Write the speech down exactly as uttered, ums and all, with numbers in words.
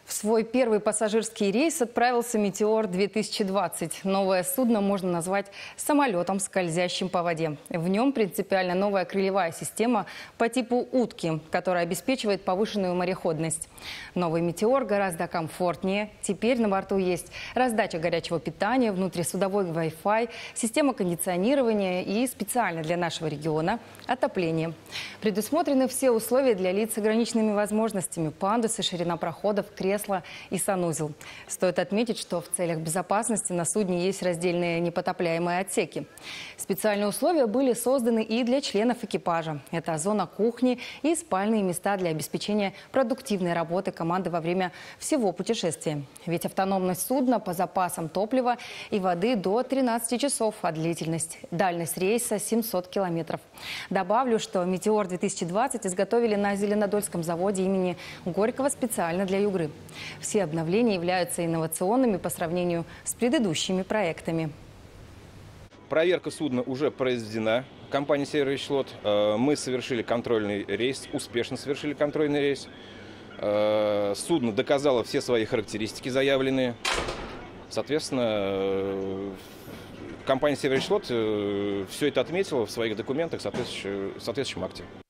В свой первый пассажирский рейс отправился «Метеор две тысячи двадцать». Новое судно можно назвать самолетом, скользящим по воде. В нем принципиально новая крыльевая система по типу утки, которая обеспечивает повышенную мореходность. Новый «Метеор» гораздо комфортнее. Теперь на борту есть раздача горячего питания, внутрисудовой Wi-Fi, система кондиционирования и специально для нашего региона отопление. Предусмотрены все условия для лиц с ограниченными возможностями: пандусы, ширина проходов, кресла и санузел. Стоит отметить, что в целях безопасности на судне есть раздельные непотопляемые отсеки. Специальные условия были созданы и для членов экипажа. Это зона кухни и спальные места для обеспечения продуктивной работы команды во время всего путешествия. Ведь автономность судна по запасам топлива и воды до тринадцати часов, а длительность, дальность рейса семьсот километров. Добавлю, что «Метеор две тысячи двадцать» изготовили на Зеленодольском заводе имени Горького специально для Югры. Все обновления являются инновационными по сравнению с предыдущими проектами. Проверка судна уже произведена. Компания «Северный флот». Мы совершили контрольный рейс, успешно совершили контрольный рейс. Судно доказало все свои характеристики заявленные. Соответственно, компания «Северный флот» все это отметила в своих документах в соответствующем акте.